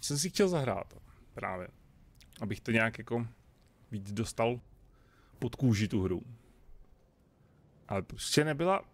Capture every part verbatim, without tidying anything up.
jsem si chtěl zahrát právě, abych to nějak jako víc dostal pod kůži tu hru. Ale prostě nebyla,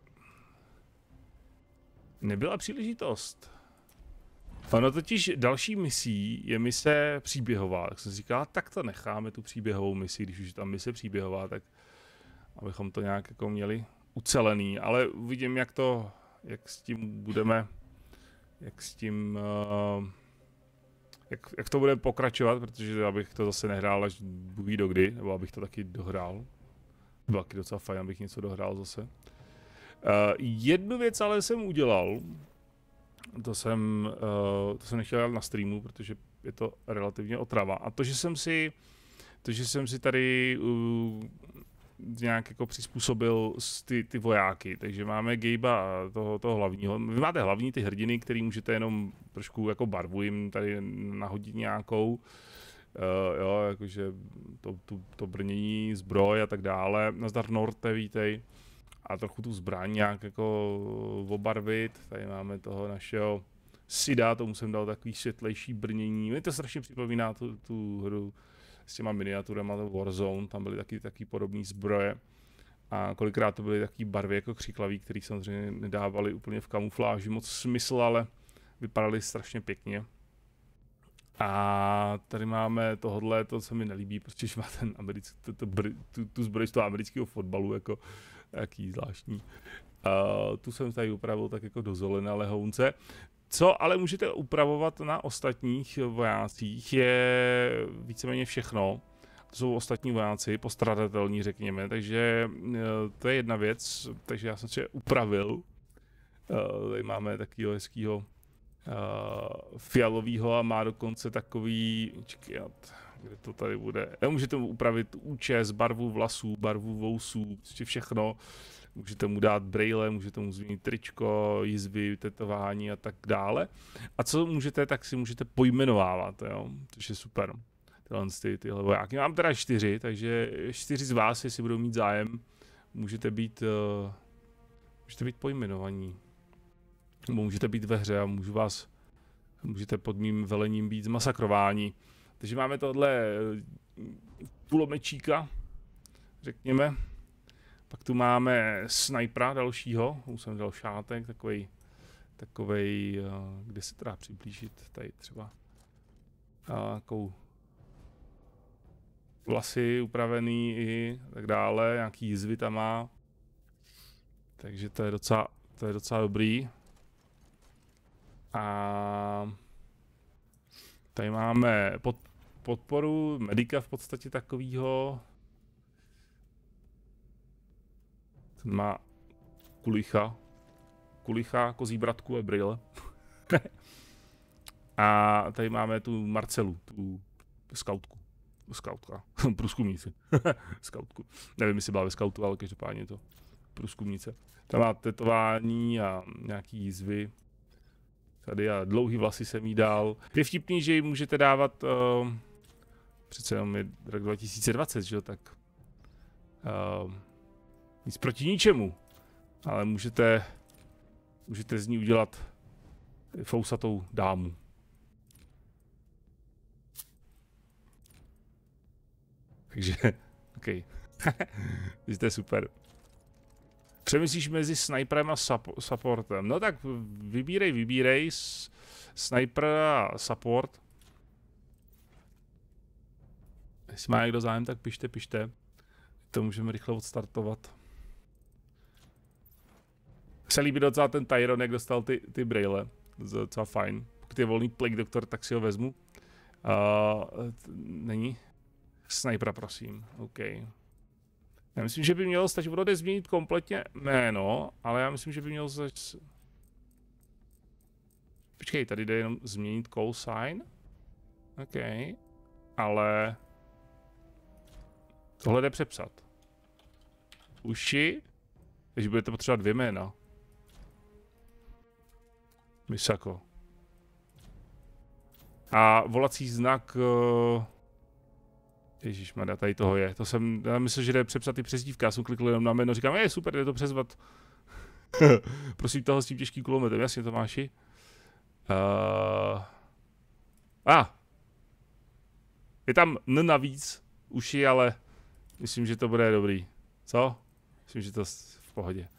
nebyla příležitost. Ono totiž další misí je mise příběhová, tak jsem si říkal, tak to necháme tu příběhovou misi, když už je tam mise příběhová, tak abychom to nějak jako měli ucelený, ale uvidím, jak to, jak s tím budeme, jak s tím, uh, jak, jak to bude pokračovat, protože abych to zase nehrál až Bůh ví dokdy, nebo abych to taky dohrál. Bylo taky docela fajn, abych něco dohrál zase. Uh, jednu věc ale jsem udělal, to jsem, uh, to jsem nechtěl dělat na streamu, protože je to relativně otrava. A to, že jsem si, to, že jsem si tady uh, nějak jako přizpůsobil ty, ty vojáky, takže máme Gabea, toho, toho hlavního. Vy máte hlavní ty hrdiny, který můžete jenom trošku jako barvu jim tady nahodit nějakou, uh, jo, jakože to, to, to brnění, zbroj a tak dále. Nazdar Norte, vítej. A trochu tu zbraň nějak jako obarvit. Tady máme toho našeho Sida, tomu jsem dal takový světlejší brnění. Mě to strašně připomíná tu, tu hru s těma miniaturama, to Warzone, tam byly taky, taky podobné zbroje. A kolikrát to byly takové barvy jako křiklaví, které samozřejmě nedávaly úplně v kamufláži moc smysl, ale vypadaly strašně pěkně. A tady máme tohodle, to se mi nelíbí, protože má ten americký, to, to, tu, tu zbroj z toho amerického fotbalu, jako jaký zvláštní. Uh, tu jsem tady upravil tak jako do zelené lehounce. Co ale můžete upravovat na ostatních vojácích je víceméně všechno. To jsou ostatní vojáci, postradatelní řekněme, takže uh, to je jedna věc, takže já jsem si je upravil. Uh, tady máme takového hezkýho uh, fialovýho a má dokonce takový, čekaj, kde to tady bude. Já můžete mu upravit účes, barvu vlasů, barvu vousů, prostě všechno. Můžete mu dát brejle, můžete mu změnit tričko, jizvy, tetování a tak dále. A co můžete, tak si můžete pojmenovávat, jo, což je super. Tyhle, ty, tyhle vojáky. Mám teda čtyři, takže čtyři z vás, jestli budou mít zájem, můžete být, uh, můžete být pojmenovaní. Nebo můžete být ve hře a můžu vás, můžete pod mým velením být zmasakrováni. Takže máme tohle kulomečíka, řekněme. Pak tu máme snajpera dalšího, už jsem dal šátek, takovej, takovej, kde se teda přiblížit, tady třeba takovou vlasy upravený i tak dále, nějaký jizvy tam má. Takže to je docela, to je docela dobrý. A tady máme pod, podporu medika v podstatě takovýho. Ten má kulicha. Kulicha, kozí bratku a brýle. A tady máme tu Marcelu, tu skautku. Skautka. Průzkumníci. Skautku. Nevím, jestli byla ve skautu, ale každopádně je to průzkumnice. Tam má tetování a nějaký jízvy. Tady a dlouhý vlasy jsem jí dal. Je vtipný, že ji můžete dávat, uh, přece jenom je rok dva tisíce dvacet, že jo, tak uh, nic proti ničemu, ale můžete, můžete z ní udělat fousatou dámu. Takže, OK. To je super. Přemyslíš mezi sniperem a supportem. No tak vybírej, vybírej. Sniper a support. Jestli má někdo zájem, tak pište, pište. To můžeme rychle odstartovat. Se líbí docela ten Tyron, jak dostal ty, ty brejle. To je docela fajn. Pokud je volný Plague Doctor, tak si ho vezmu. Uh, není? Snipera, prosím. OK. Já myslím, že by mělo stačit, bude změnit kompletně jméno, ale já myslím, že by mělo stačit... Počkej, tady jde jenom změnit call sign. OK. Ale... Tohle jde přepsat. Uši. Takže budete potřebovat dvě jména. Misako. A volací znak... Uh... Ježišmarja, tady toho je. To jsem, já myslím, že jde přepsat i přezdívka. Já jsem klikl jenom na jméno, říkám, je super, jde to přezvat. Prosím toho s tím těžkým kulometem, jasně Tomáši. Uh, A. Ah. Je tam N navíc. Uši, ale myslím, že to bude dobrý. Co? Myslím, že to v pohodě.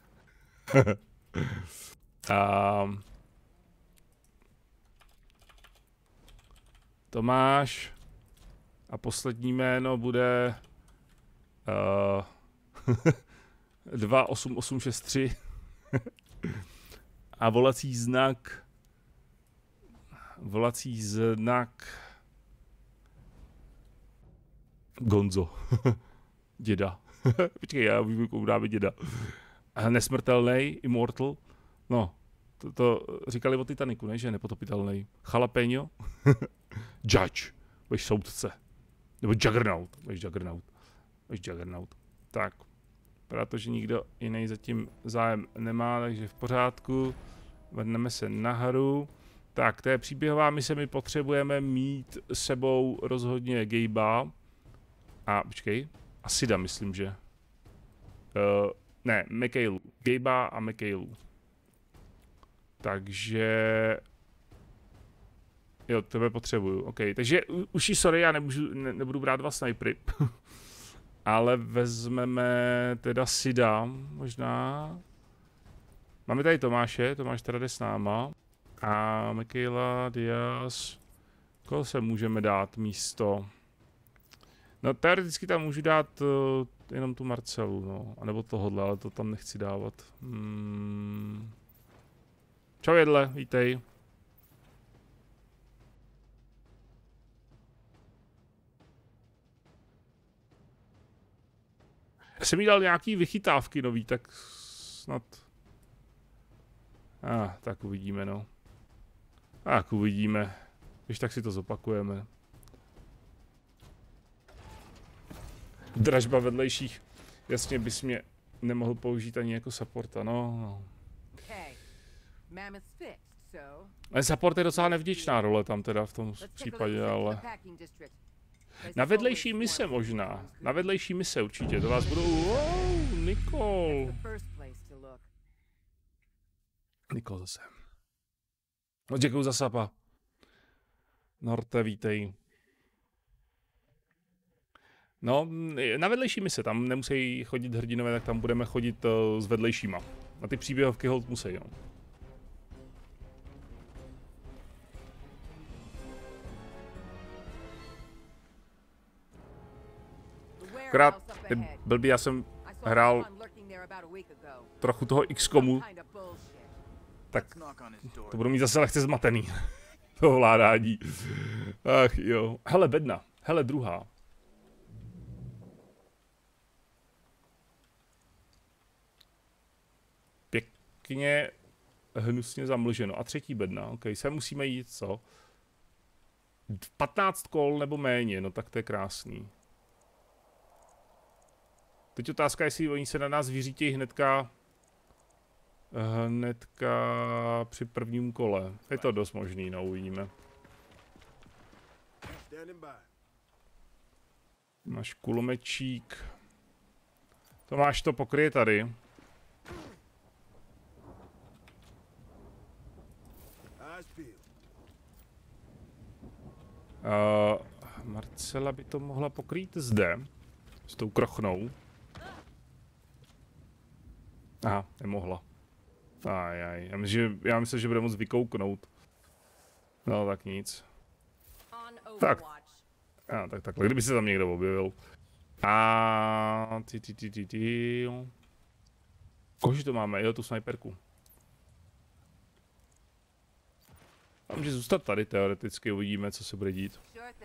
um, Tomáš. A poslední jméno bude uh, dva osm osm šest tři. A volací znak volací znak Gonzo. Děda. Počkej, já vím, komu dáme děda. Nesmrtelný, immortal. No, to, to říkali o Titaniku, ne? Že je nepotopitelný. Jalapeno. Judge. Budeš soudce. Nebo Juggernaut. Budeš Juggernaut. Budeš Juggernaut. Tak. Protože nikdo jiný zatím zájem nemá, takže v pořádku. Vrhneme se nahoru. Tak, to je příběhová mise, my potřebujeme mít s sebou rozhodně Gabea. A počkej, a Sida myslím, že. Uh, ne, Michaelu. Gabea a Michaelu. Takže... Jo, tebe potřebuju, ok. Takže uši, sorry, já nemůžu, ne, nebudu brát dva snipery. Ale vezmeme teda Sida, možná. Máme tady Tomáše, Tomáš teda jde s náma. A Michaela, Diaz. Koho se můžeme dát místo? No teoreticky tam můžu dát uh, jenom tu Marcelu, no. A nebo tohodle, ale to tam nechci dávat. Hmm. Čau jedle, vítej. Já jsem jí dal nějaký vychytávky nový, tak snad... A, ah, tak uvidíme, no. Tak uvidíme. Když tak si to zopakujeme. Dražba vedlejších. Jasně bys mě nemohl použít ani jako supporta, no. no. Ale support je docela nevděčná role tam teda v tom případě, ale... Na vedlejší mise možná. Na vedlejší mise určitě. To vás budou... Wow, Nikol. Nikol zase. No děkuju za sapa. Norte, vítej. No, na vedlejší mise, tam nemusí chodit hrdinové, tak tam budeme chodit uh, s vedlejšíma. Na ty příběhovky hold musí, jo. Akorát, blbý, já jsem hrál trochu toho X COMu, tak to budu mít zase lehce zmatený. To ovládání. Ach jo. Hele, bedna. Hele, druhá. Pěkně hnusně zamlženo. A třetí bedna. OK, sem musíme jít, co? patnáct kol nebo méně, no tak to je krásný. Teď otázka, jestli oni se na nás vyřítějí hnedka... Hnedka při prvním kole. Je to dost možný, no, uvidíme. Máš kulomečík. Tomáš to pokryje tady. Uh, Marcela by to mohla pokrýt zde. S tou krochnou. Aha, nemohla. Ajaj, já myslím, že, já myslím, že bude moc vykouknout. No, tak nic. Tak. A, tak takhle, kdyby se tam někdo objevil. A ty, ty, ty, ty, ty. Koži to máme, jo, tu sniperku. A může zůstat tady teoreticky, uvidíme, co se bude dít.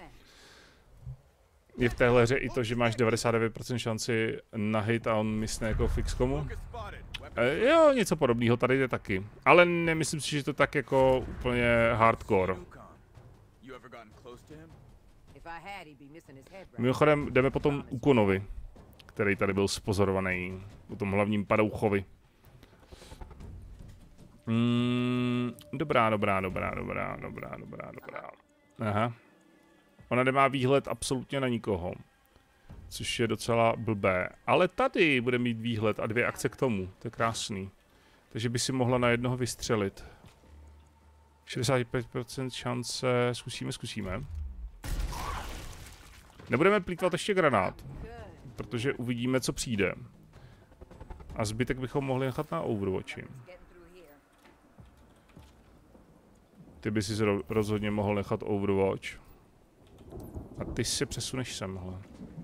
Je v téhle hře i to, že máš devadesát devět procent šanci na hit a on mysne jako v X COMu. E, jo, něco podobného tady je taky. Ale nemyslím si, že to tak jako úplně hardcore. Mimochodem jdeme potom Ukonovi, který tady byl spozorovaný, u tom hlavním padouchovi. Mm, dobrá, dobrá, dobrá, dobrá, dobrá, dobrá, dobrá. Aha. Ona nemá výhled absolutně na nikoho, což je docela blbé. Ale tady bude mít výhled a dvě akce k tomu, to je krásný. Takže by si mohla na jednoho vystřelit. šedesát pět procent šance, zkusíme, zkusíme. Nebudeme plýtvat ještě granát, protože uvidíme, co přijde. A zbytek bychom mohli nechat na Overwatchi. Ty by si rozhodně mohl nechat Overwatch. A ty si přesuneš semhle.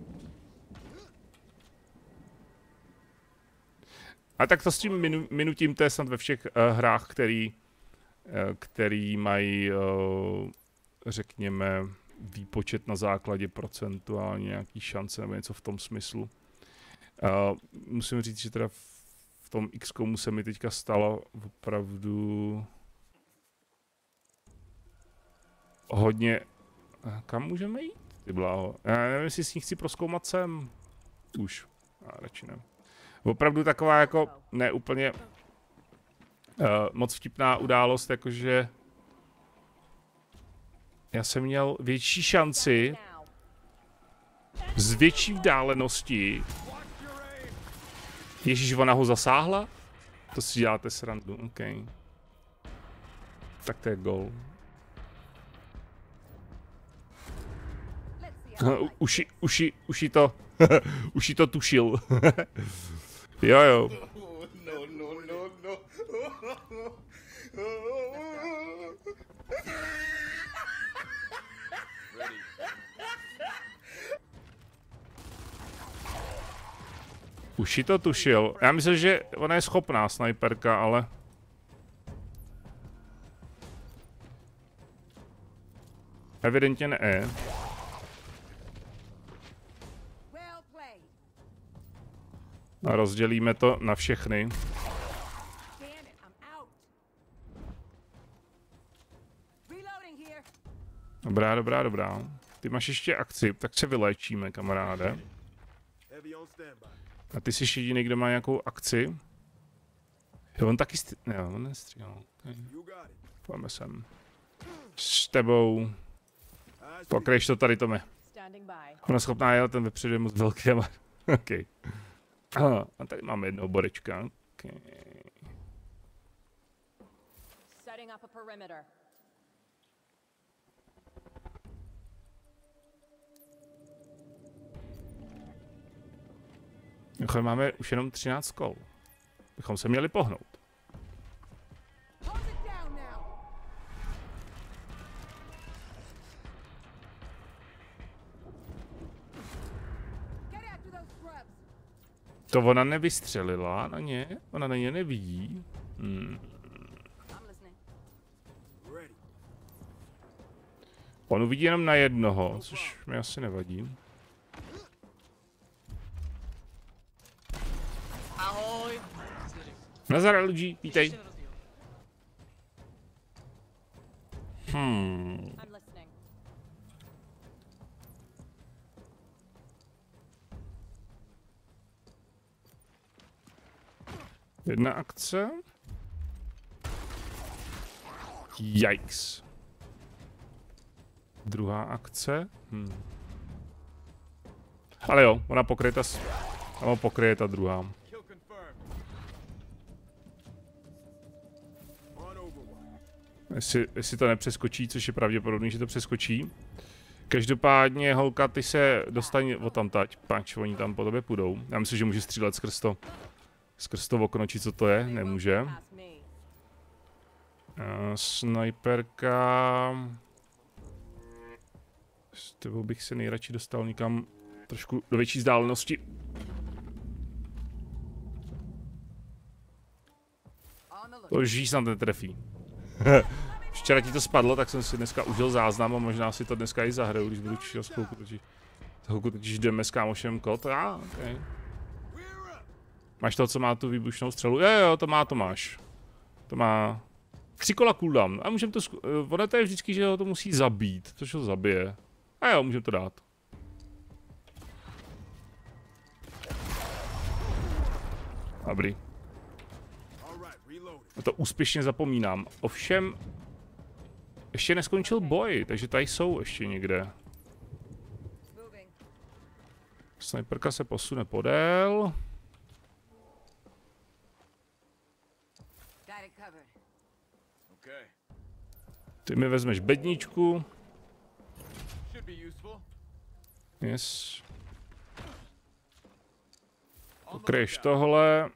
A tak to s tím minu, minutím, to je snad ve všech uh, hrách, který, uh, který mají, uh, řekněme, výpočet na základě procentuálně nějaký šance nebo něco v tom smyslu. Uh, musím říct, že teda v tom X COMu se mi teďka stalo opravdu hodně. Kam můžeme jít? Ty bláho. Já nevím, jestli s ní chci prozkoumat sem. Už. A radši ne. Opravdu taková jako ne úplně uh, moc vtipná událost, jakože já jsem měl větší šanci z větší vzdálenosti. Ježíš, ona ho zasáhla? To si děláte srandu, OK. Tak to je gol. Uši, uši, uši to, uši to tušil. Jo, jo. No, no, no, no. Uši to tušil. Já myslím, že ona je schopná snajperka, ale... Evidentně ne. A rozdělíme to na všechny. Dobrá, dobrá, dobrá. Ty máš ještě akci, tak se vyléčíme, kamaráde. A ty jsi jediný, kdo má nějakou akci. Jo, on taky stři... Ne, on nestříhal. Okay. Pojďme sem. S tebou. Pokrajš to tady, Tome. Ona je schopná jel, ten vepředu je moc velký. OK. Aha, a tady máme jednoho borečka. Okay. Jako máme už jenom třináct kol. Bychom se měli pohnout. To ona nevystřelila na ně? Ona na ně nevidí? Hmm. On uvidí jenom na jednoho, což mi asi nevadí. Ahoj. Nazar L G, vítej. Hmm. Jedna akce. Yikes. Druhá akce. Hmm. Ale jo, ona pokryje ta, ona pokryje ta druhá. Jestli, jestli to nepřeskočí, což je pravděpodobný, že to přeskočí. Každopádně, holka, ty se dostaň odtamtať, páč, oni tam po tobě půjdou. Já myslím, že může střílet skrz to, skrz to okno, či co to je, nemůže. Uh, snajperka... S tebou bych se nejradši dostal někam trošku do větší vzdálenosti. To žíž nám ten trefí. Včera ti to spadlo, tak jsem si dneska užil záznam a možná si to dneska i zahraju, když budu číst chvilku, totiž, chvilku totiž jdeme s kámošem kód. Ah, okay. Máš toho, co má tu výbušnou střelu? Jo, jo, to má, to máš. To má tři kola cooldown. A můžeme to, ono to je vždycky, že ho to musí zabít, což ho zabije. A jo, můžeme to dát. Dobrý. A to úspěšně zapomínám. Ovšem, ještě neskončil boj, takže tady jsou ještě někde. Snajperka se posune podél. Ty mi vezmeš bedničku. Yes. Pokryješ tohle.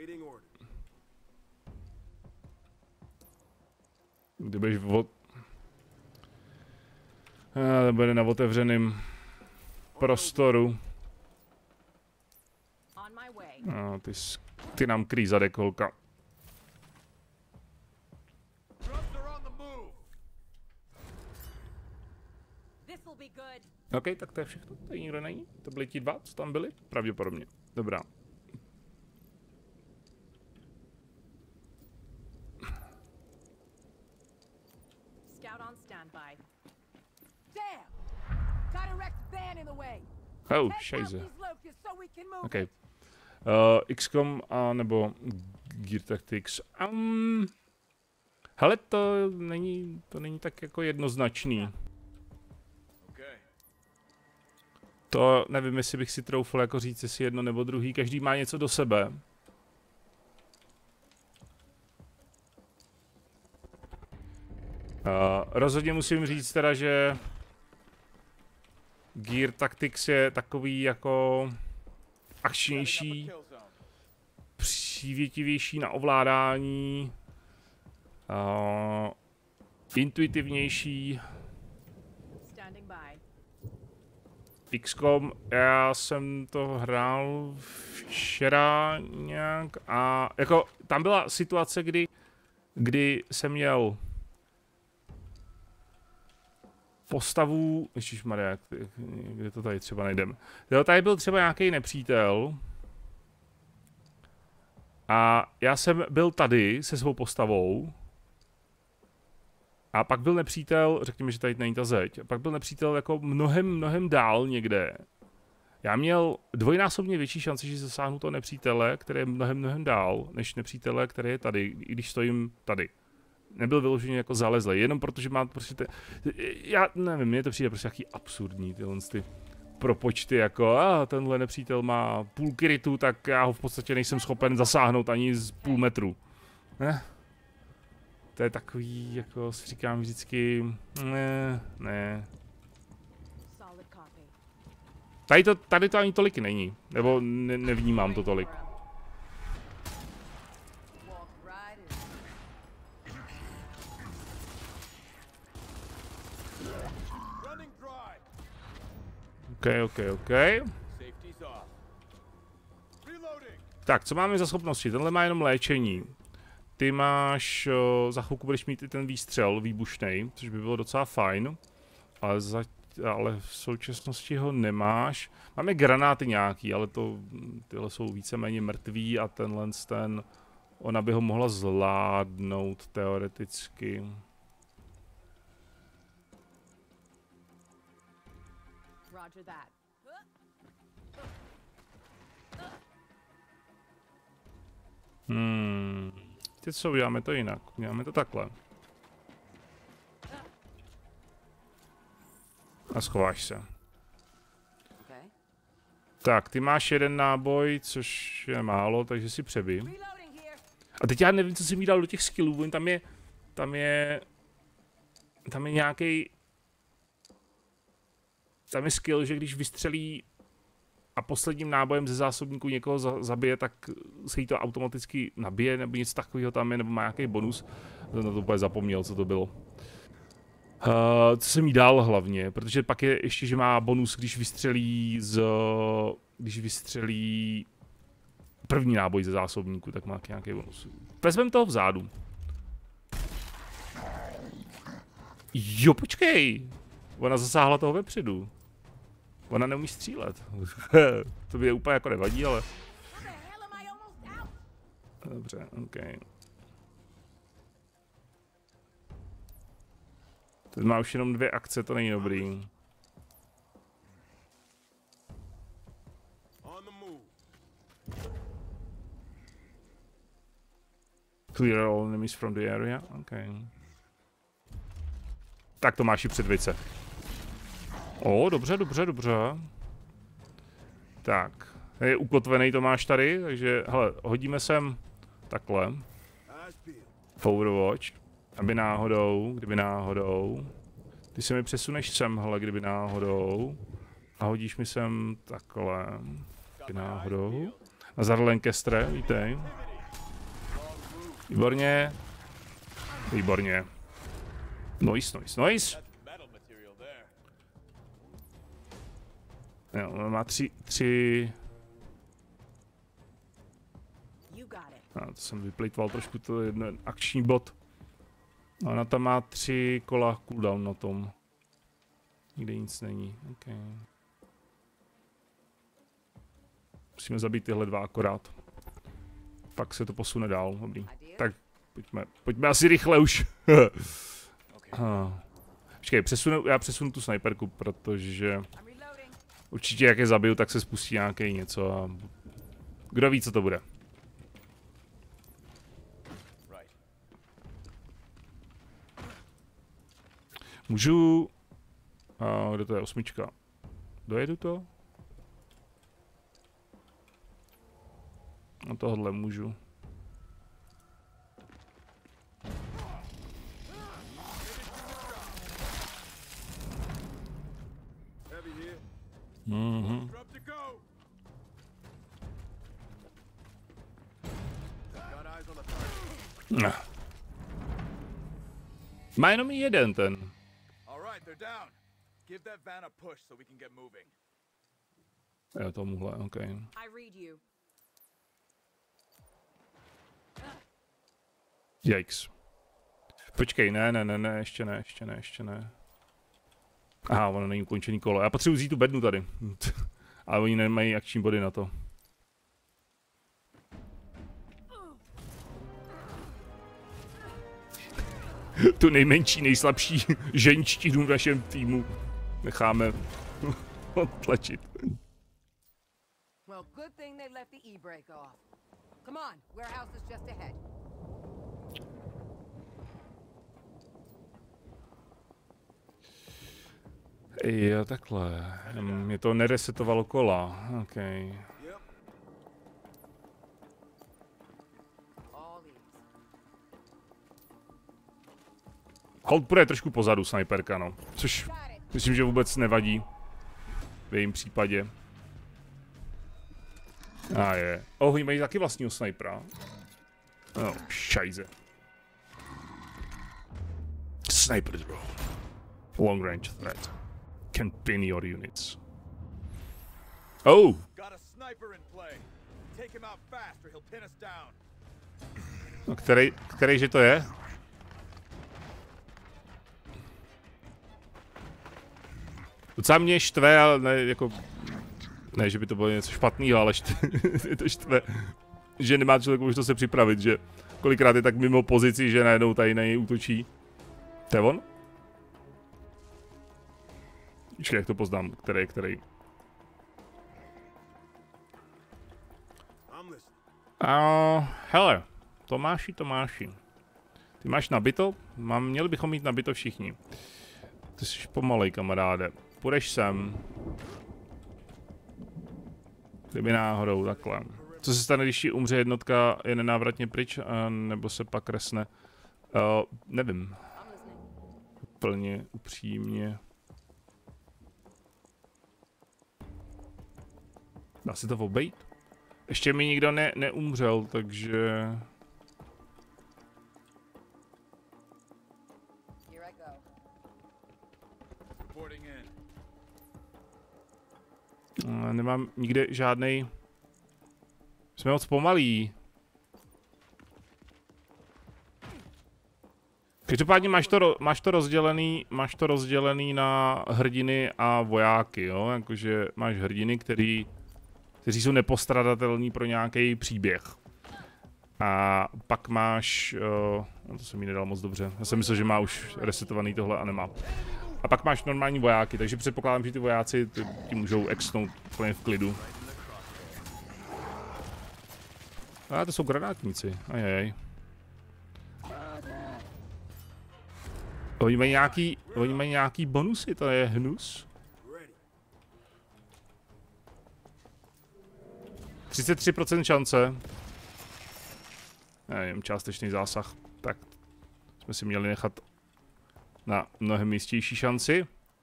Kdybyš od... To bude na otevřeném prostoru. No, ty, ty nám kryj zadek, holka. OK, tak to je všechno. Tady nikdo není. To byli ti dva, co tam byli? Pravděpodobně. Dobrá. Oh, šejze. OK. Uh, X COM a nebo Gear Tactics. Um, hele, to není, to není tak jako jednoznačný. To nevím, jestli bych si troufl jako říct, jestli jedno nebo druhý. Každý má něco do sebe. Uh, rozhodně musím říct teda, že Gear Tactics je takový jako akčnější, přívětivější na ovládání, uh, intuitivnější. X COM, já jsem to hrál včera nějak a jako tam byla situace, kdy, kdy jsem měl postavu, ježišmarja, kde to tady třeba najdeme. Jo, tady byl třeba nějaký nepřítel a já jsem byl tady se svou postavou a pak byl nepřítel, řekněme, že tady není ta zeď, a pak byl nepřítel jako mnohem, mnohem dál někde. Já měl dvojnásobně větší šanci, že zasáhnu toho nepřítele, který je mnohem, mnohem dál, než nepřítele, který je tady, i když stojím tady. Nebyl vyloženě jako zalezlej, jenom protože má prostě te... Já nevím, mně to přijde prostě nějaký absurdní, tyhle ty propočty, jako a tenhle nepřítel má půl krytu, tak já ho v podstatě nejsem schopen zasáhnout ani z půl metru. Ne? To je takový, jako si říkám vždycky, ne, ne. Tady to, tady to ani tolik není, nebo ne, nevnímám to tolik. OK, OK, OK. Tak, co máme za schopnosti? Tenhle má jenom léčení. Ty máš, o, za chvilku budeš mít i ten výstřel výbušnej, což by bylo docela fajn. Ale, za, ale v současnosti ho nemáš. Máme granáty nějaký, ale to, tyhle jsou víceméně mrtví a tenhle ten, ona by ho mohla zvládnout teoreticky. Hmm. Teď co, uděláme to jinak. Uděláme to takhle. A schováš se. Tak, ty máš jeden náboj, což je málo, takže si přebij. A teď já nevím, co jsem jí dal do těch skillů, tam je, tam je, tam je nějaký, tam je skill, že když vystřelí a posledním nábojem ze zásobníku někoho za, zabije, tak se jí to automaticky nabije, nebo něco takového tam je, nebo má nějaký bonus. Na to úplně zapomněl, co to bylo. Uh, co jsem jí dal hlavně, protože pak je ještě, že má bonus, když vystřelí z, když vystřelí první náboj ze zásobníku, tak má nějaký bonus. Vezmeme toho vzadu. Jo, počkej! Ona zasáhla toho vepředu. Ona neumí střílet. To by je úplně jako nevadí, ale... Dobře, OK. Teď má už jenom dvě akce, to není dobrý. Clear all enemies from the area, OK. Tak to máš i předvice. O, dobře, dobře, dobře. Tak, je ukotvený to máš tady, takže, hele, hodíme sem takhle. V Overwatch. Aby náhodou, kdyby náhodou. Ty se mi přesuneš semhle, kdyby náhodou. A hodíš mi sem takhle. Kdyby náhodou. Na zad Lancastre, vítej. Výborně. Výborně. Nice, nice, nice. Jo, on má tři, tři... A to jsem vyplejtval trošku, to je jeden akční bod. A ona tam má tři kola cooldown na tom. Nikde nic není, okay. Musíme zabít tyhle dva akorát. Pak se to posune dál, dobrý. Tak pojďme, pojďme asi rychle už. Počkej, přesunu, já přesunu tu sniperku, protože určitě jak je zabiju, tak se spustí nějaký něco a kdo ví, co to bude. Můžu... A kde to je? Osmička. Dojedu to? No tohle můžu. Mhm. No. Má jenom jeden ten. Jo, tomuhle, ok. Yikes. Počkej, ne, ne, ne, ne, ještě ne, ještě ne, ještě ne. Aha, ono není ukončený kolo. Já potřebuji vzít tu bednu tady. Ale oni nemají akční body na to. Tu nejmenší, nejslabší ženštinu v našem týmu necháme odtlačit. Jo, takhle. Mě to neresetovalo kola. OK. Hold půjde trošku pozadu, sniperka, no. Což myslím, že vůbec nevadí. V jejím případě. A je. Oh, oni mají taky vlastního snipera. No, šajze. Sniper bro. Long range threat. Can pin your units. Oh! No, který, který že to je? Docela mě štve, ale ne, jako... Ne, že by to bylo něco špatného, ale štve, to štve, že nemá člověk možnost se připravit, že kolikrát je tak mimo pozici, že najednou tady na něj útočí. To je on? Počkej, jak to poznám, který je který. Uh, hele, Tomáši, Tomáši. Ty máš nabito? Mám, měli bychom mít nabito všichni. Ty jsi pomalej, kamaráde. Půjdeš sem. Kdyby náhodou, takhle. Co se stane, když ti umře jednotka, je nenávratně pryč, a nebo se pak resne? Uh, nevím. Úplně upřímně. Dá se to obejít? Ještě mi nikdo ne, neumřel, takže... Nemám nikde žádnej. Jsme moc pomalí. Každopádně máš to, máš to rozdělený, máš to rozdělený na hrdiny a vojáky, jo? Jakože máš hrdiny, který, kteří jsou nepostradatelní pro nějaký příběh. A pak máš, uh, no to se mi nedal moc dobře, já jsem myslel, že má už resetovaný tohle a nemá. A pak máš normální vojáky, takže předpokládám, že ty vojáci ty, ty můžou exnout úplně v klidu. A to jsou granátníci, ajajaj. Oni mají nějaký, oni mají nějaký bonusy, to je hnus. třicet tři procent šance. Nevím, částečný zásah, tak jsme si měli nechat na mnohem jistější šanci.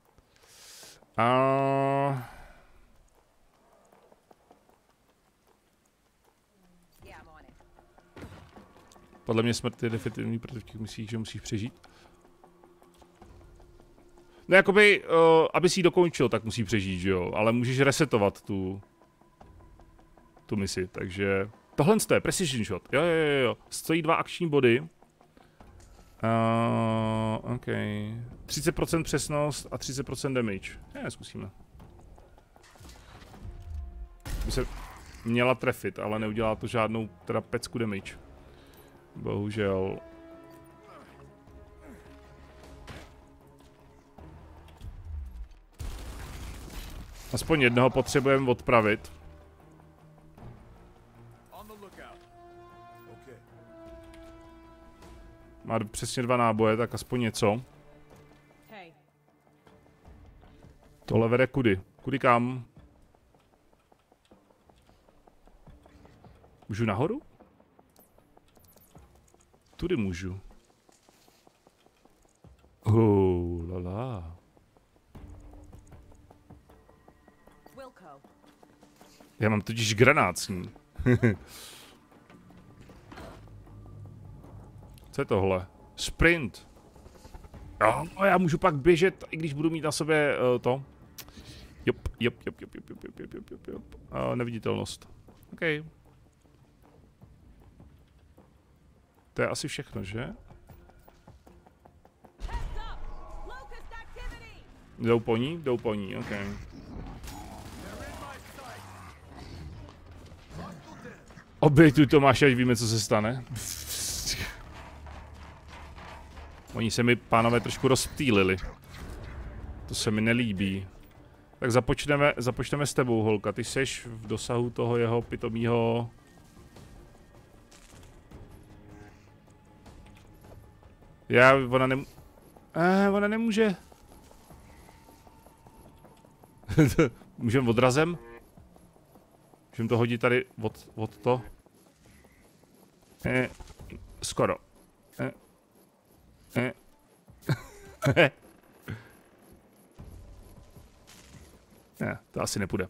A... Podle mě smrt je definitivní, protože v těch myslích, že musíš přežít. No jakoby, uh, aby si ji dokončil, tak musí přežít, že jo? Ale můžeš resetovat tu... tu misi, takže... Tohle je precision shot, jo, jo, jo, jo. Stojí dva akční body. Uh, OK. třicet procent přesnost a třicet procent damage. Ne, zkusíme. By se měla trefit, ale neudělá to žádnou teda pecku damage. Bohužel. Aspoň jednoho potřebujeme odpravit. Má přesně dva náboje, tak aspoň něco. Tohle vede kudy? Kudy kam? Můžu nahoru? Tudy můžu. Oh, lala. Já mám totiž granát s ní. Co je tohle? Sprint. Oh, já můžu pak běžet, i když budu mít na sobě uh, to. Jop, jop, jop, jop, jop, jop, jop, jop, jop, jop. Uh, neviditelnost. OK. To je asi všechno, že? Jdou po ní? Jdou po ní, OK. Obětuj Tomáše, až víme, co se stane. Oni se mi, pánové, trošku rozptýlili. To se mi nelíbí. Tak započneme, započneme s tebou, holka. Ty seš v dosahu toho jeho pitomího... Já, ona nem... Eh, ona nemůže. Můžeme odrazem? Můžeme to hodit tady od, od to? Eh, skoro. Eh. Eh. Ne, to asi nepůjde.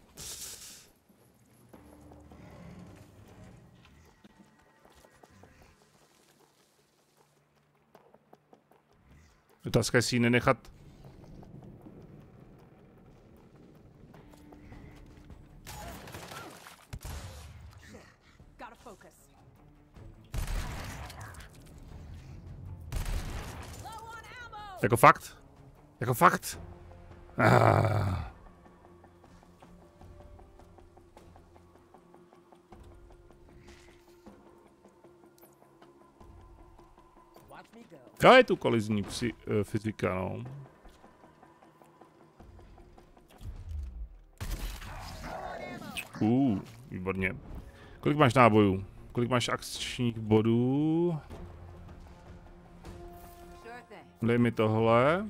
Otázka je si ji nenechat. Jako fakt? Jako fakt? Ah. To je tu kolizní psi, uh, fyzika, no. Uh, výborně. Kolik máš nábojů? Kolik máš akčních bodů? Dej mi tohle.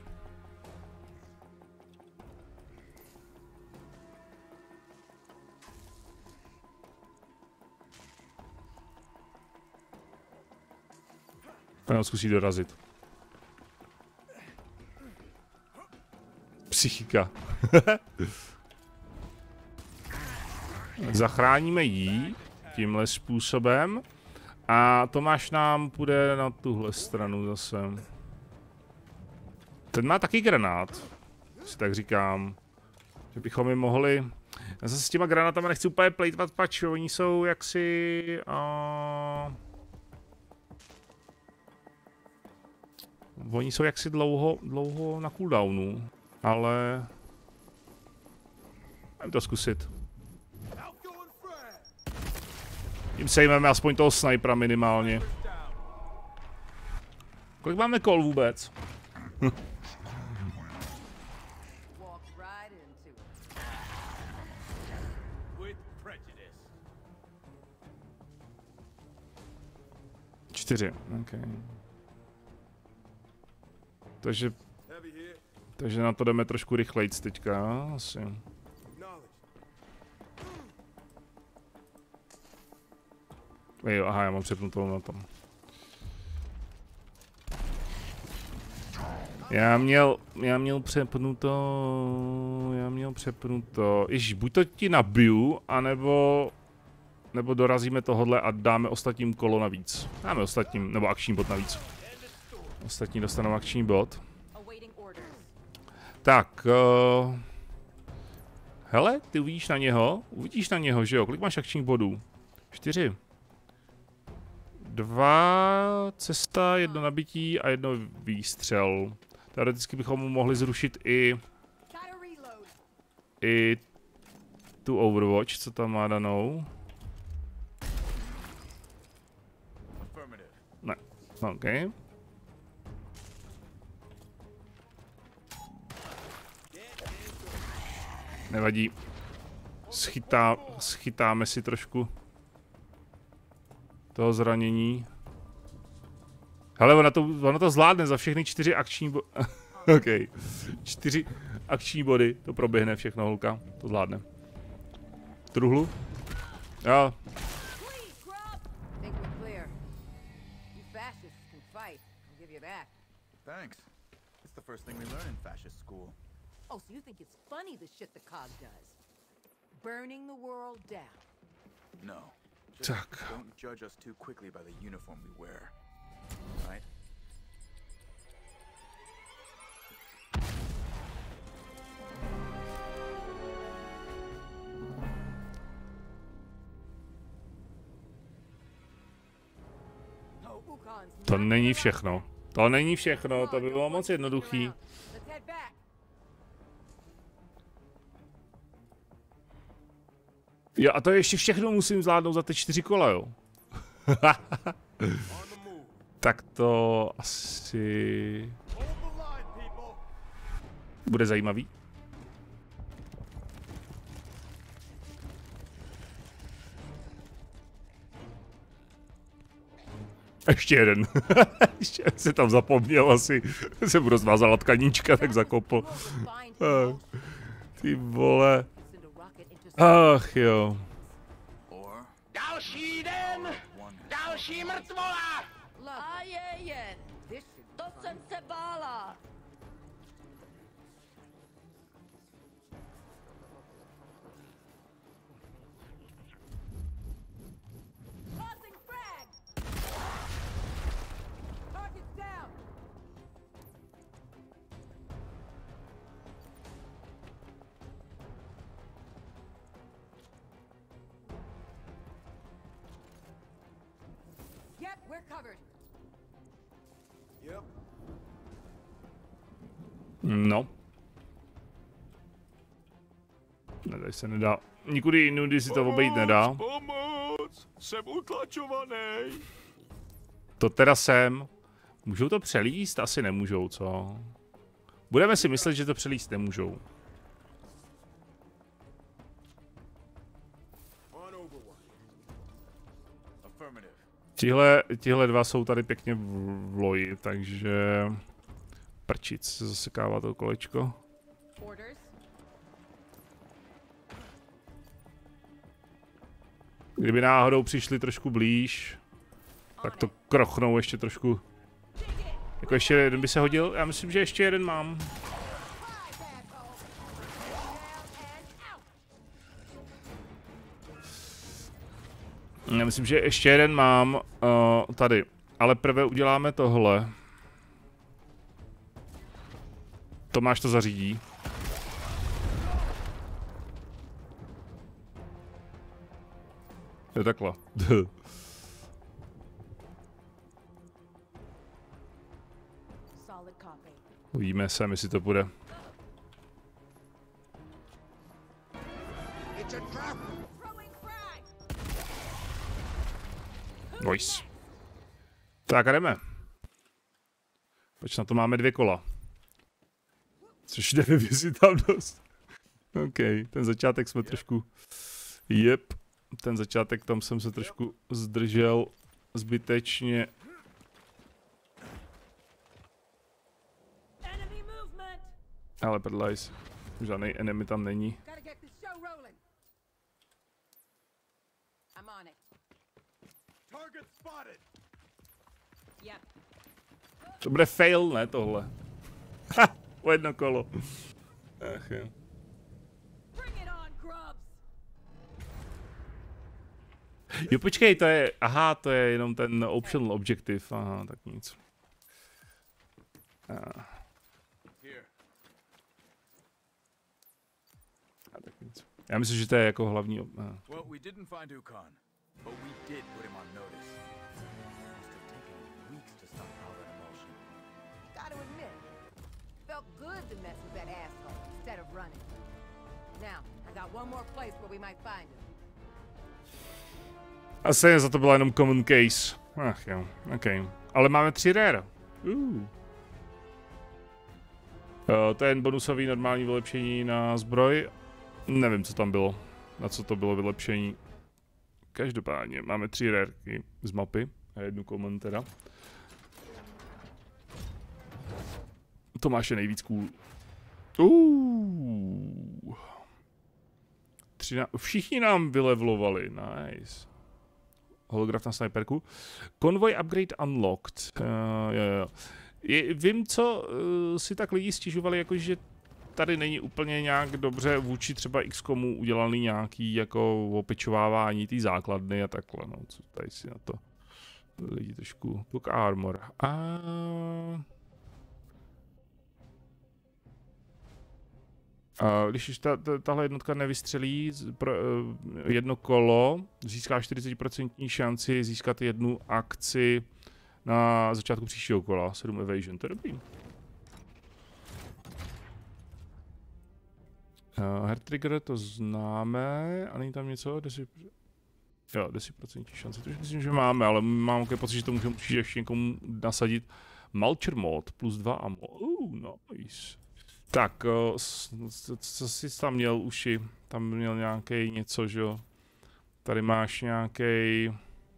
Pane, zkusí dorazit. Psychika. Zachráníme jí tímhle způsobem. A Tomáš nám půjde na tuhle stranu zase. Ten má taky granát, si tak říkám. Že bychom je mohli... Já zase s těma granátama nechci úplně plejtvat, pač oni jsou jaksi... Uh... Oni jsou jaksi dlouho, dlouho na cooldownu, ale... Jdeme to zkusit. Tím sejmeme aspoň toho snipera minimálně. Kolik máme kol vůbec? Čtyři, okay. Takže, takže na to jdeme trošku rychlejc teďka, asi. Jo, aha, já mám přepnutou na tom. Já měl, já měl přepnuto, já měl přepnuto, ježiš, buď to ti nabiju, anebo, nebo dorazíme tohodle a dáme ostatním kolo navíc. Dáme ostatním, nebo akční bod navíc. Ostatní dostanou akční bod. Tak, uh, hele, ty uvidíš na něho, uvidíš na něho, že jo, kolik máš akčních bodů? Čtyři. Dva cesta, jedno nabití a jedno výstřel. Teoreticky bychom mu mohli zrušit i i tu Overwatch, co tam má danou. Ne, OK. Nevadí. Schytá, schytáme si trošku toho zranění. Hele, ono to, ono to zvládne za všechny čtyři akční body. OK. Čtyři akční body, to proběhne všechno, holka. To zvládne. Truhlu? Jo. Thanks. It's the first thing we learn in fascist school. Oh, so you think it's funny the shit the C O G does? Burning the world down. No. Just Tak. don't judge us too quickly by the uniform we wear. Right? Oh, Ukon's To není všechno. To není všechno, to by bylo moc jednoduchý. Let's head back. Jo, a to ještě všechno musím zvládnout za ty čtyři kola, jo. Tak to asi bude zajímavý. Ještě jeden. Ještě se tam zapomněl asi. Se mu rozvázala tkaníčka, tak zakopl. Ah, ty vole. Ach jo. Or Další den! one Další mrtvola! A je jen. To jsem se bála. Tossing frag. Target's down. Yep, we're covered. Yep. No. Ne, tady se nedá. Nikudy jinudy si to obejít nedá. Pomoc! Jsem utlačovaný! To teda jsem. Můžou to přelíst? Asi nemůžou, co? Budeme si myslet, že to přelíst nemůžou. On Overwatch. Affirmative. Tihle, tihle dva jsou tady pěkně v, v loji, takže... Prčic se zasekává to kolečko. Orders. Kdyby náhodou přišli trošku blíž, tak to krochnou ještě trošku. Jako ještě jeden by se hodil? Já myslím, že ještě jeden mám. Já myslím, že ještě jeden mám uh, tady. Ale prvé uděláme tohle. Tomáš to zařídí. Je takhle. Solid copy. Uvidíme se, jestli to bude. It's a trap! Throwing frag. Nice. Tak a jdeme. Proč na to máme dvě kola? Což nevím, jestli tam dost. OK, ten začátek jsme trošku... Jep, ten začátek tam jsem se trošku zdržel zbytečně. Enemy movement. Ale prdlajs, žádný enemy tam není. Gotta get this show rolling. I'm on it. Target spotted. Yep. To bude fail, ne tohle. Ha, o jedno kolo. Ach jo. Bring it on, grubs! Jo, počkej, to je, aha, to je jenom ten optional objective, aha, tak nic. A, Here. a tak nic. Já myslím, že to je jako hlavní, aha. Well, we didn't find Ukon, but we did put him on notice. Must have taken weeks to stockpile that emulsion. Gotta admit, felt good to mess with that asshole instead of running. Now, I got one more place where we might find him. A stejně za to byla jenom common case. Ach jo, ok. Ale máme tři rare. Uh. Uh, to je jen bonusový normální vylepšení na zbroj. Nevím, co tam bylo. Na co to bylo vylepšení. Každopádně máme tři rarky z mapy. A jednu common teda. Tomáš je nejvíc cool. Uh. Třina... Všichni nám vylevlovali. Nice. Holograf na sniperku. Convoy upgrade unlocked. Uh, jo, jo. Je, vím, co uh, si tak lidi stěžovali, jakože tady není úplně nějak dobře vůči třeba X COMu udělaný nějaký jako opečovávání té základny a takhle, no, co tady si na to lidi trošku. Book armor. A... A když už ta, ta, tahle jednotka nevystřelí pro, uh, jedno kolo, získá čtyřicet procent šanci získat jednu akci na začátku příštího kola, sedm evasion, to je dobrý. Uh, Hair Trigger to známe, a není tam něco? deset procent Jo, deset procent šanci, to už myslím, že máme, ale mám takový pocit, že to můžeme určitě ještě někomu nasadit. Mulcher mod, plus dva ammo, uh, nice. Tak, co jsi tam měl uši? Tam měl nějaký něco, že jo? Tady máš nějaký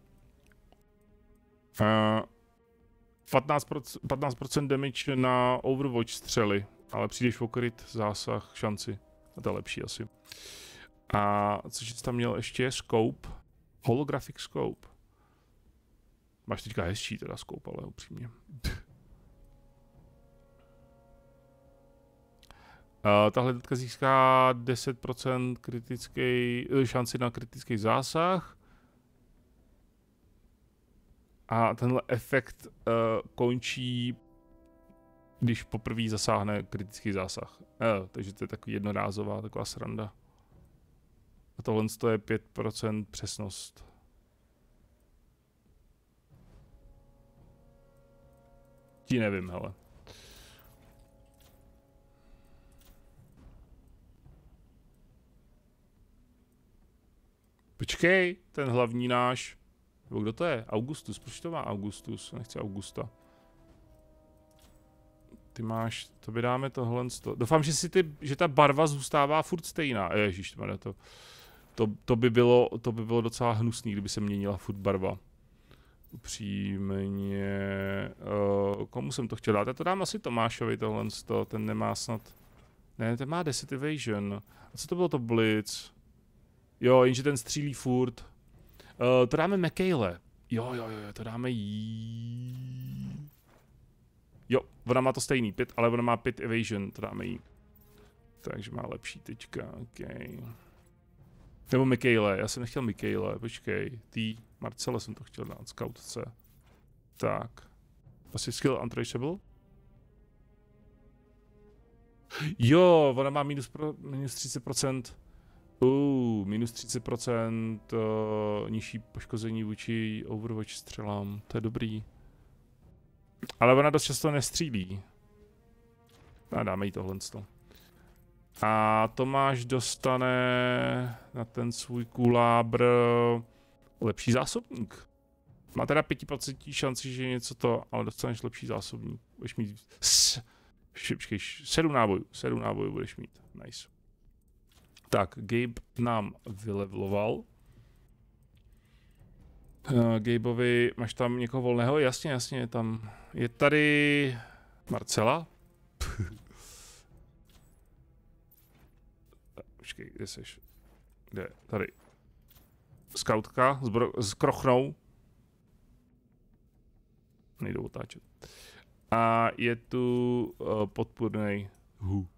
uh, patnáct procent damage na Overwatch střely, ale přijdeš o kryt, zásah, šanci. A to je lepší asi. A co jsi tam měl ještě? Scope. Holographic scope. Máš teďka hezčí teda scope, ale upřímně. Uh, tahle teďka získá deset procent kritický, šanci na kritický zásah. A tenhle efekt uh, končí, když poprvé zasáhne kritický zásah. Uh, takže to je takový jednorázová taková sranda. A tohle je pět procent přesnost. Ti nevím, hele. Počkej, ten hlavní náš. Nebo kdo to je? Augustus, proč to má Augustus? Nechci Augusta. Ty máš, to by dáme tohle. Doufám, že, si ty, že ta barva zůstává furt stejná. Ježíš, to, to, to, by bylo, to by bylo docela hnusný, kdyby se měnila furt barva. Upřímně. Uh, komu jsem to chtěl dát? Já to dám asi Tomášovi tohle. Ten nemá snad. Ne, ten má deset evasion. A co to bylo to Blitz? Jo, jenže ten střílí furt. Uh, to dáme Mikaele. Jo, jo, jo, to dáme jí. Jo, ona má to stejný, pět, ale ona má pět evasion, to dáme jí. Takže má lepší teďka, ok. Nebo Mikaele, já jsem nechtěl Mikaele, počkej. Tý, Marcela jsem to chtěl dát, scoutce. Tak. Asi skill untraceable? Jo, ona má minus, pro, minus třicet procent. Uh, minus třicet procent uh, nižší poškození vůči Overwatch střelám, to je dobrý. Ale ona dost často nestřílí. A dáme jí tohle. A Tomáš dostane na ten svůj kulábr lepší zásobník. Má teda pět procent šanci, že něco to, ale dostaneš lepší zásobník. Budeš mít s, šipčkej, sedm nábojů, sedm nábojů budeš mít, nice. Tak, Gabe nám vylevloval. Uh, Gabeovi, máš tam někoho volného? Jasně, jasně, je tam. Je tady Marcela. Počkej, kde seš? Kde? Tady. Scoutka s, bro- s krochnou. Nejdou otáčet. A je tu uh, podpůrnej hu.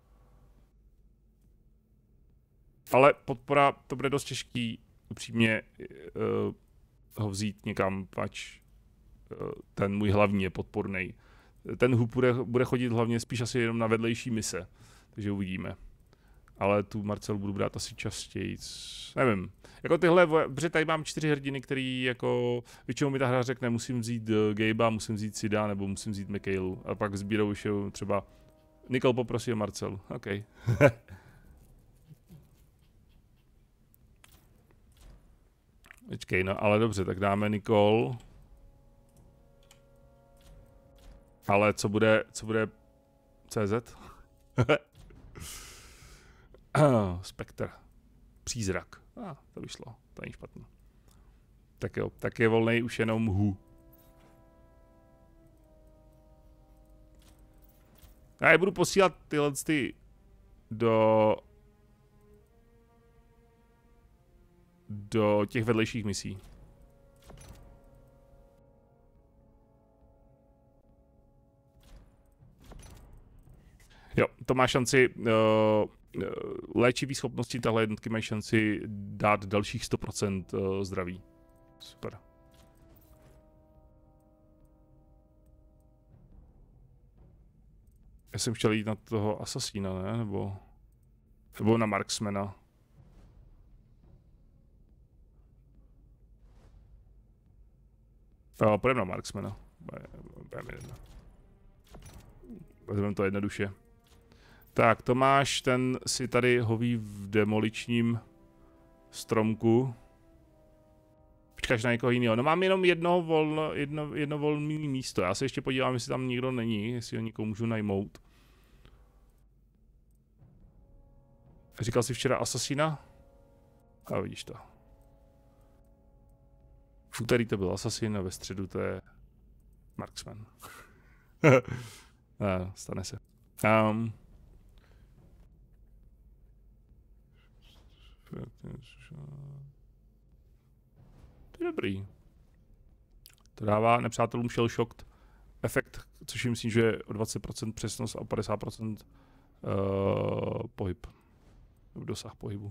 Ale podpora, to bude dost těžký upřímně uh, ho vzít někam, pač uh, ten můj hlavní je podpornej. Ten hu bude, bude chodit hlavně spíš asi jenom na vedlejší mise, takže uvidíme. Ale tu Marcel budu brát asi častěji, nevím. Jako tyhle, protože tady mám čtyři hrdiny, který jako, většinou mi ta hra řekne, musím vzít uh, Gabea, musím vzít Sida, nebo musím vzít Michaelu. A pak sbírou už třeba, Nicole poprosí o Marcelu, OK. Počkej, no ale dobře, tak dáme Nicole. Ale co bude, co bude C Z? Spektr. Přízrak. A, ah, to vyšlo, to není špatné. Tak jo, tak je volnej už jenom hu. Já je budu posílat tyhle ty do do těch vedlejších misí. Jo, to má šanci, uh, léčivý schopnosti tahle jednotky mají šanci dát dalších sto procent uh, zdraví. Super. Já jsem chtěl jít na toho asasína, ne? Nebo, nebo na marksmana. Uh, půjdeme na marksmana. Vezmeme to jednoduše. Tak, Tomáš, ten si tady hoví v demoličním stromku. Počkáš na někoho jiného. No mám jenom jedno, volno, jedno, jedno volné místo. Já se ještě podívám, jestli tam nikdo není, jestli ho někoho můžu najmout. Říkal jsi včera asasína? A vidíš to. V úterý to byl asasín a ve středu to je marksman. Ne, stane se. Um, to je dobrý. To dává nepřátelům shell shocked efekt, což jim myslím, že je o dvacet procent přesnost a o padesát procent uh, pohyb. Dosah pohybu.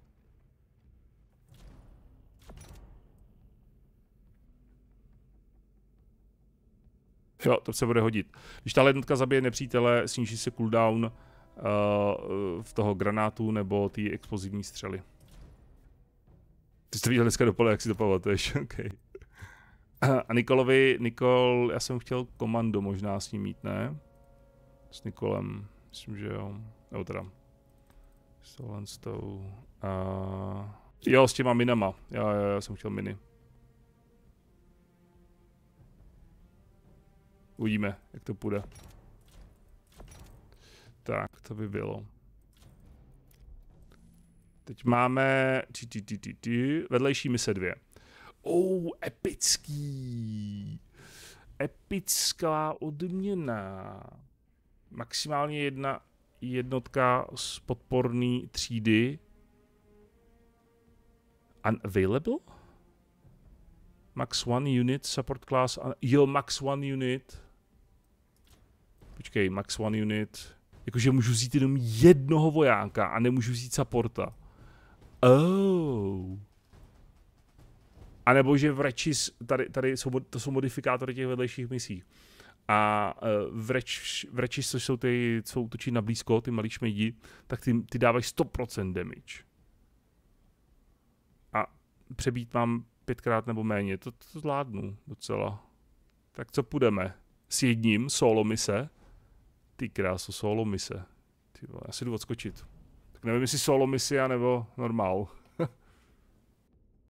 Jo, to se bude hodit. Když ta jednotka zabije nepřítele, sníží se cooldown uh, v toho granátu nebo té explozivní střely. Ty jsi to viděl dneska dopoledne, jak si to pamatuješ, okay. A Nikolovi, Nikol, já jsem chtěl komando možná s ním mít, ne? S Nikolem, myslím, že jo. Nebo teda. S tohle s tou. Uh, jo, s těma minama. Já, já, já jsem chtěl miny. Uvidíme, jak to půjde. Tak, to by bylo. Teď máme tí, tí, tí, tí, tí, vedlejší mise dvě. Oh, epický. Epická odměna. Maximálně jedna jednotka z podporné třídy. Unavailable? Max one unit, support class. Jo, max one unit. Počkej, max one unit. Jakože můžu vzít jenom jednoho vojáka a nemůžu vzít supporta. Oh. A nebo že v Rečis, tady, tady jsou, to jsou modifikátory těch vedlejších misí. A uh, v, Reč, v Rečis, což jsou ty, co útočí na blízko, ty malý šmejdi, tak ty, ty dávají sto procent damage. A přebít mám pětkrát nebo méně, to, to zvládnu docela. Tak co půjdeme? S jedním solo mise? Ty kráso, solo mise. Ty vole, já si jdu odskočit. Tak nevím, jestli solo misia nebo normál.